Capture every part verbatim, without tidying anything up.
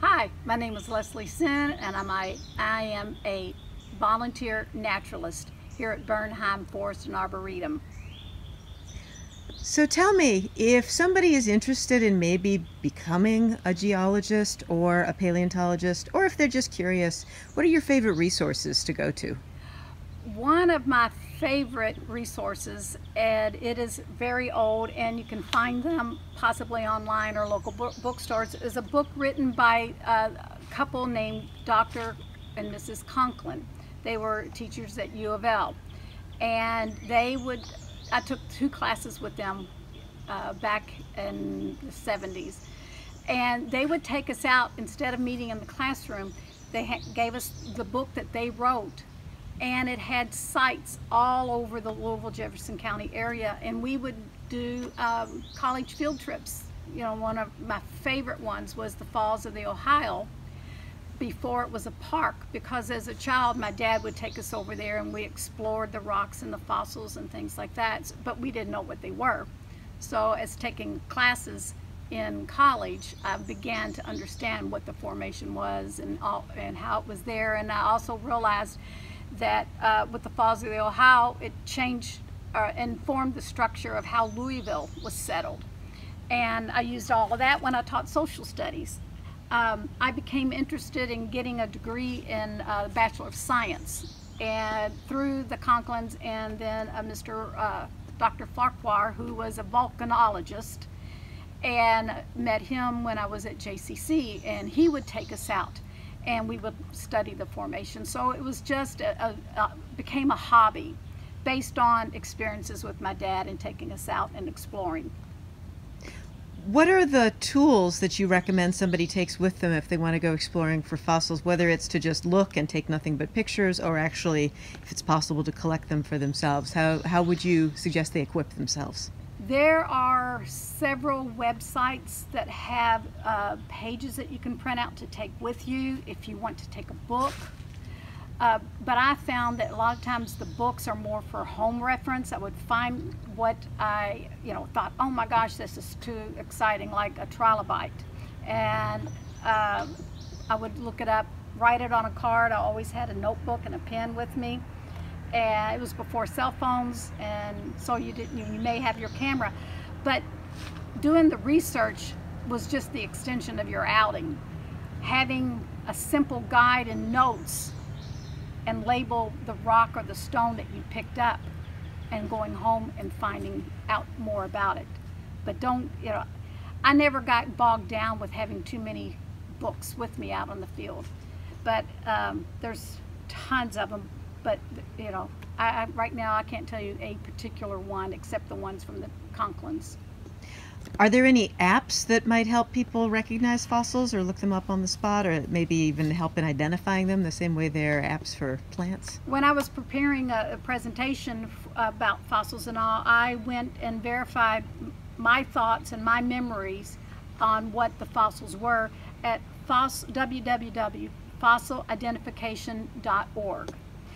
Hi, my name is Leslie Sin, and I'm a, I am a volunteer naturalist here at Bernheim Forest and Arboretum. So tell me, if somebody is interested in maybe becoming a geologist or a paleontologist, or if they're just curious, what are your favorite resources to go to? One of my favorite resources, and it is very old, and you can find them possibly online or local book bookstores, is a book written by a couple named Doctor and Missus Conklin. They were teachers at U of L, and they would, I took two classes with them uh, back in the seventies, and they would take us out. Instead of meeting in the classroom, they gave us the book that they wrote, and it had sites all over the Louisville, Jefferson County area, and we would do um, college field trips. You know, one of my favorite ones was the Falls of the Ohio, before it was a park, because as a child my dad would take us over there and we explored the rocks and the fossils and things like that, but we didn't know what they were. So as taking classes in college, I began to understand what the formation was and all, and how it was there. And I also realized that uh, with the Falls of the Ohio, it changed uh, and formed the structure of how Louisville was settled. And I used all of that when I taught social studies. Um, I became interested in getting a degree in uh, Bachelor of Science, and through the Conklins, and then uh, Mister Uh, Doctor Farquhar, who was a volcanologist, and met him when I was at J C C, and he would take us out and we would study the formation. So it was just a, a, a became a hobby based on experiences with my dad and taking us out and exploring. What are the tools that you recommend somebody takes with them if they want to go exploring for fossils, whether it's to just look and take nothing but pictures, or actually, if it's possible, to collect them for themselves? How, how would you suggest they equip themselves? There are several websites that have uh, pages that you can print out to take with you if you want to take a book. Uh, but I found that a lot of times the books are more for home reference. I would find what I, you know, thought, oh my gosh, this is too exciting, like a trilobite. And uh, I would look it up, write it on a card. I always had a notebook and a pen with me. And it was before cell phones, and so you didn't, you, you may have your camera. But doing the research was just the extension of your outing. Having a simple guide and notes and label the rock or the stone that you picked up, and going home and finding out more about it. But don't, you know, I never got bogged down with having too many books with me out on the field. But um, there's tons of them. But, you know, I, I, right now I can't tell you a particular one except the ones from the Conklins. Are there any apps that might help people recognize fossils or look them up on the spot, or maybe even help in identifying them the same way there are apps for plants? When I was preparing a, a presentation about fossils and all, I went and verified my thoughts and my memories on what the fossils were at w w w dot fossil identification dot org.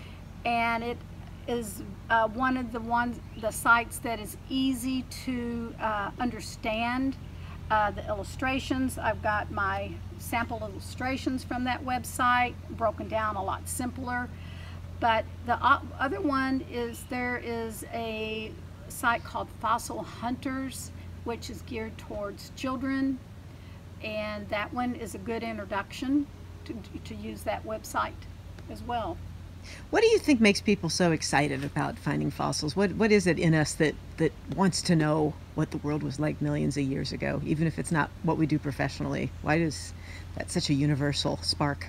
And it is uh, one of the ones, the sites that is easy to uh, understand. Uh, the illustrations, I've got my sample illustrations from that website, broken down a lot simpler. But the other one is, there is a site called Fossil Hunters, which is geared towards children, and that one is a good introduction to, to use that website as well. What do you think makes people so excited about finding fossils? What What is it in us that, that wants to know what the world was like millions of years ago, even if it's not what we do professionally? Why is that such a universal spark?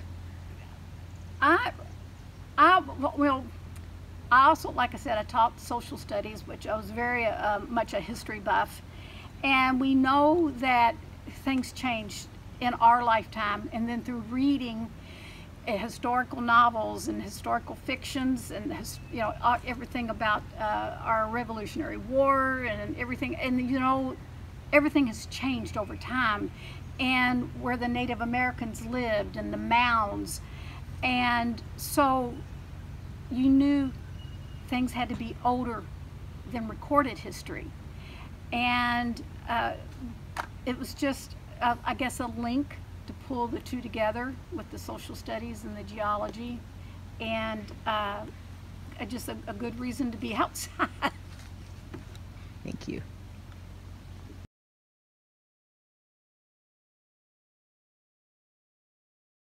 I, I, well, I also, like I said, I taught social studies, which I was very uh, much a history buff. And we know that things changed in our lifetime, and then through reading historical novels and historical fictions, and you know, everything about uh, our Revolutionary War and everything, and you know, everything has changed over time, and where the Native Americans lived and the mounds, and so you knew things had to be older than recorded history, and uh, it was just uh, I guess a link to pull the two together with the social studies and the geology, and uh, just a, a good reason to be outside. Thank you.